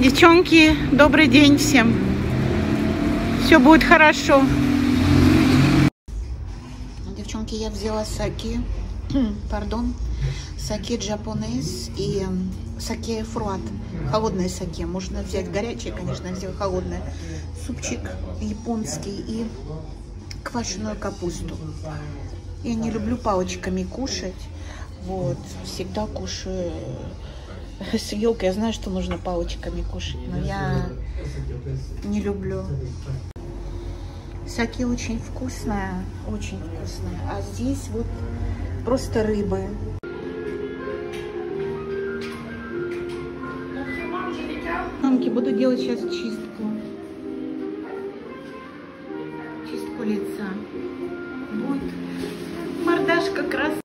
Девчонки, добрый день всем. Все будет хорошо. Девчонки, я взяла саке, саке джапонез и саке фруат. Холодное саке. Можно взять горячее, конечно, я взяла холодное. Супчик японский и квашеную капусту. Я не люблю палочками кушать. Вот, всегда кушаю с вилкой. Я знаю, что нужно палочками кушать, но я не люблю. Саке очень вкусная, очень вкусная. А здесь вот просто рыбы. Мамки, буду делать сейчас чистку. Чистку лица. Вот. Мордашка красная.